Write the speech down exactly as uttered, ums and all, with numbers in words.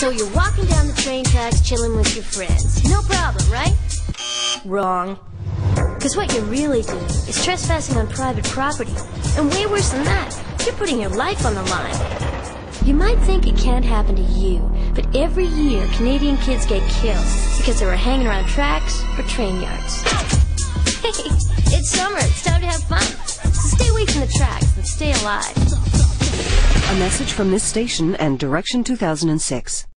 So you're walking down the train tracks chilling with your friends. No problem, right? Wrong. Because what you're really doing is trespassing on private property. And way worse than that, you're putting your life on the line. You might think it can't happen to you, but every year Canadian kids get killed because they were hanging around tracks or train yards. Hey, it's summer. It's time to have fun. So stay away from the tracks and stay alive. A message from this station and Direction two thousand six.